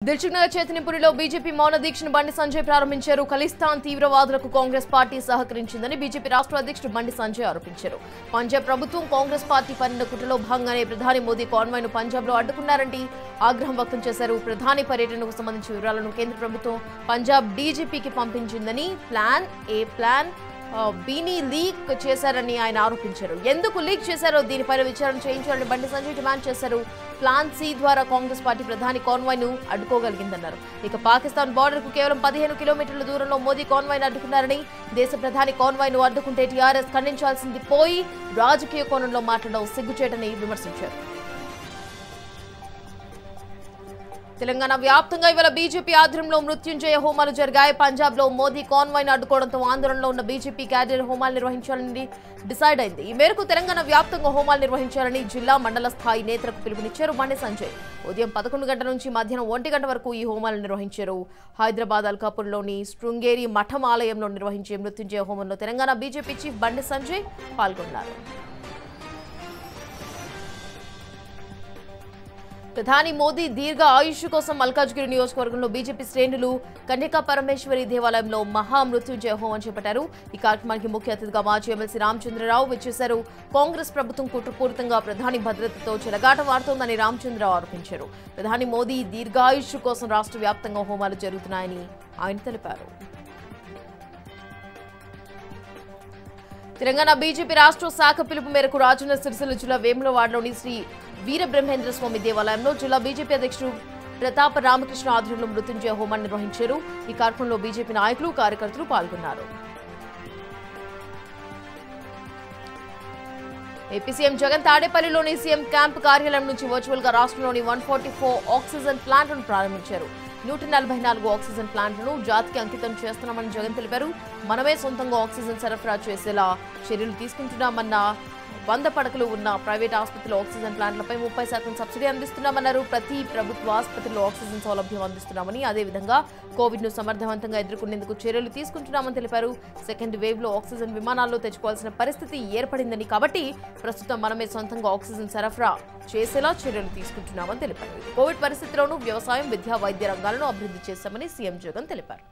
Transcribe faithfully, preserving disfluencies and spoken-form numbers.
Dilsukhnagar చేతినిపురిలో BJP మౌన దీక్షను బండి సంజయ్ ప్రారంభించారు. ఖలిస్తాన్ తీవ్రవాదులకు కాంగ్రెస్ పార్టీ సహకరించిందని బీజేపీ రాష్ట్ర అధ్యక్షుడు బండి సంజయ్ ఆరోపించారు. పంజాబ్ ప్రభుత్వం కాంగ్రెస్ పార్టీ పన్నిన కుట్రలో భాగంగానే ప్రధాని మోదీ కాన్వాయ్ ను పంజాబ్ లో అడ్డుకున్నారంటే ఆగ్రహం వ్యక్తం చేశారు. ప్రధాని పర్యటనకు సంబంధించిన వివరాలను కేంద్ర ప్రభుత్వం పంజాబ్ డీజీపీకి పంపించిందని, ప్లాన్ ఏ ప్లాన్ బీని లీక్ చేశారని ఆయన ఆరోపించారు. ఎందుకు లీక్ చేశారో దీనిపై విచారణ చేయించాలని బండి సంజయ్ డిమాండ్ చేశారు. ప్లాన్ సి ద్వారా కాంగ్రెస్ పార్టీ ప్రధాని కాన్వాయ్ ను అడ్డుకోగలిగిందన్నారు. ఇక పాకిస్తాన్ బార్డర్ కు కేవలం పదిహేను కిలోమీటర్ల దూరంలో మోదీ కాన్వాయ్ ను అడ్డుకున్నారని, దేశ ప్రధాని కాన్వాయ్ ను అడ్డుకుంటే టీఆర్ఎస్ ఖండించాల్సింది పోయి రాజకీయ కోణంలో మాట్లాడడం సిగ్గుచేటని విమర్శించారు. తెలంగాణ వ్యాప్తంగా ఇవాళ బీజేపీ ఆధ్వర్యంలో మృత్యుంజయ హోమాలు జరిగాయి. పంజాబ్ లో మోదీ కాన్వాయ్ ను అడ్డుకోవడంతో ఆందోళనలో ఉన్న బీజేపీ క్యాడర్ హోమాలు నిర్వహించాలని డిసైడ్ అయింది. ఈ మేరకు తెలంగాణ వ్యాప్తంగా హోమాలు నిర్వహించాలని జిల్లా మండల స్థాయి నేతలకు పిలుపునిచ్చారు బండి సంజయ్. ఉదయం పదకొండు గంటల నుంచి మధ్యాహ్నం ఒంటి గంట వరకు ఈ హోమాలు నిర్వహించారు. హైదరాబాద్ అల్కాపూర్లోని శృంగేరి మఠం ఆలయంలో నిర్వహించే మృత్యుంజయ హోమంలో తెలంగాణ బీజేపీ చీఫ్ బండి సంజయ్ పాల్గొన్నారు. ప్రధాని మోదీ దీర్ఘ ఆయుష్ కోసం మల్కాజ్గిరి నియోజకవర్గంలో బీజేపీ శ్రేణులు కన్యకా పరమేశ్వరి దేవాలయంలో మహా మృత్యుంజయ హోమం చేపట్టారు. ఈ కార్యక్రమానికి ముఖ్య అతిథిగా మాజీ ఎమ్మెల్సీ రామచంద్రరావు విచ్చేశారు. కాంగ్రెస్ ప్రభుత్వం కుట్రపూరితంగా ప్రధాని భద్రతతో చెలగాట మారుతోందని రామచంద్రరావు ఆరోపించారు. ప్రధాని మోదీ దీర్ఘాయుష్ కోసం రాష్ట్ర వ్యాప్తంగా హోమాలు జరుగుతున్నాయని ఆయన తెలిపారు. తెలంగాణ బీజేపీ రాష్ట్ర శాఖ పిలుపు మేరకు రాజన్న సిరిసిల్ల జిల్లా వేములవాడలోని శ్రీ వీరబ్రహ్మేంద్ర స్వామి దేవాలయంలో జిల్లా బీజేపీ అధ్యక్షుడు ప్రతాప రామకృష్ణ ఆధ్వర్యంలో మృత్యుంజయ హోమాన్ని నిర్వహించారు. ఈ కార్యక్రమంలో బీజేపీ నాయకులు కార్యకర్తలు పాల్గొన్నారు. ఏపీ సీఎం జగన్ తాడేపల్లిలోని సీఎం క్యాంప్ కార్యాలయం నుంచి వర్చువల్ గా రాష్ట్రంలోని వన్ ఫార్టీ ఫోర్ ఆక్సిజన్ ప్లాంట్లను ప్రారంభించారు. నూట నలభై నాలుగు ఆక్సిజన్ ప్లాంట్లను జాతికి అంకితం చేస్తున్నామని జగన్ తెలిపారు. మనమే సొంతంగా ఆక్సిజన్ సరఫరా చేసేలా చర్యలు తీసుకుంటున్నామన్న వంద పడకలు ఉన్న ప్రైవేట్ ఆసుపత్రుల ఆక్సిజన్ ప్లాంట్లపై ముప్పై శాతం సబ్సిడీ అందిస్తున్నామన్నారు. ప్రతి ప్రభుత్వ ఆసుపత్రిలో ఆక్సిజన్ సౌలభ్యం అందిస్తున్నామని, అదేవిధంగా కోవిడ్ ను సమర్థవంతంగా ఎదుర్కొనేందుకు చర్యలు తీసుకుంటున్నామని తెలిపారు. సెకండ్ వేవ్ లో ఆక్సిజన్ విమానాల్లో తెచ్చుకోవాల్సిన పరిస్థితి ఏర్పడిందని, కాబట్టి ప్రస్తుతం మనమే సొంతంగా ఆక్సిజన్ సరఫరా చేసేలా చర్యలు తీసుకుంటున్నామని తెలిపారు. కోవిడ్ పరిస్థితిలోనూ వ్యవసాయం, విద్య, వైద్య రంగాలను అభివృద్ధి చేశామని సీఎం జగన్ తెలిపారు.